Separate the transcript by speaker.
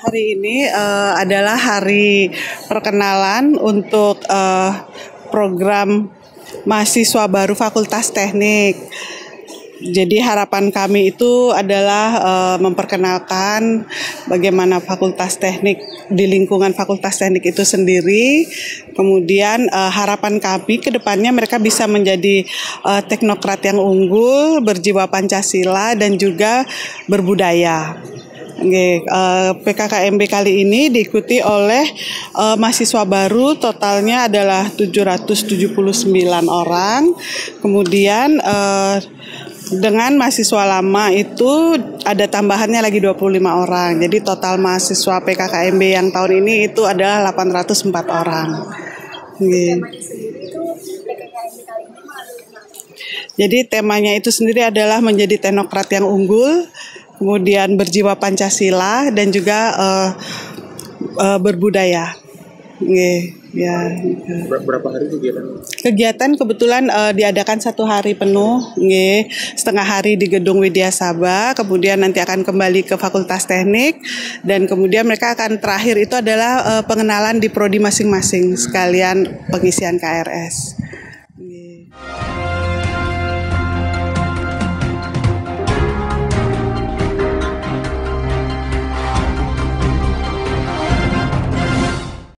Speaker 1: Hari ini adalah hari perkenalan untuk program mahasiswa baru Fakultas Teknik. Jadi harapan kami itu adalah memperkenalkan bagaimana Fakultas Teknik di lingkungan Fakultas Teknik itu sendiri. Kemudian harapan kami ke depannya mereka bisa menjadi teknokrat yang unggul, berjiwa Pancasila dan juga berbudaya. PKKMB kali ini diikuti oleh mahasiswa baru, totalnya adalah 779 orang. Kemudian dengan mahasiswa lama itu ada tambahannya lagi 25 orang. Jadi total mahasiswa PKKMB yang tahun ini itu adalah 804 orang. Jadi temanya itu sendiri adalah menjadi teknokrat yang unggul, kemudian berjiwa Pancasila dan juga berbudaya. Ya.
Speaker 2: Berapa hari kegiatan?
Speaker 1: Kegiatan kebetulan diadakan 1 hari penuh, setengah hari di Gedung Widya Sabha, kemudian nanti akan kembali ke Fakultas Teknik, dan kemudian mereka akan terakhir itu adalah pengenalan di prodi masing-masing sekalian pengisian KRS.